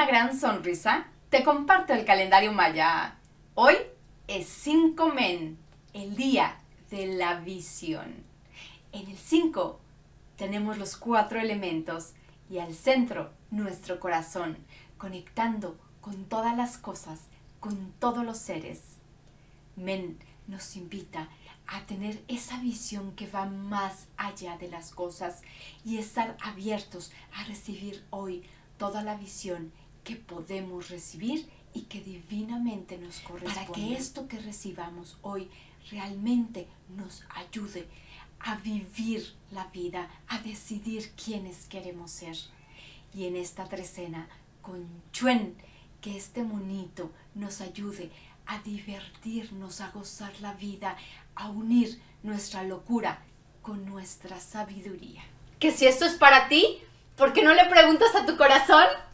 gran sonrisa, te comparto el calendario maya. Hoy es 5 Men, el día de la visión. En el 5 tenemos los 4 elementos y al centro nuestro corazón, conectando con todas las cosas, con todos los seres. Men nos invita a tener esa visión que va más allá de las cosas y estar abiertos a recibir hoy toda la visión que podemos recibir y que divinamente nos corresponde. Para que esto que recibamos hoy realmente nos ayude a vivir la vida, a decidir quiénes queremos ser. Y en esta trecena con Chuen, que este monito nos ayude a divertirnos, a gozar la vida, a unir nuestra locura con nuestra sabiduría. Que si esto es para ti, ¿por qué no le preguntas a tu corazón?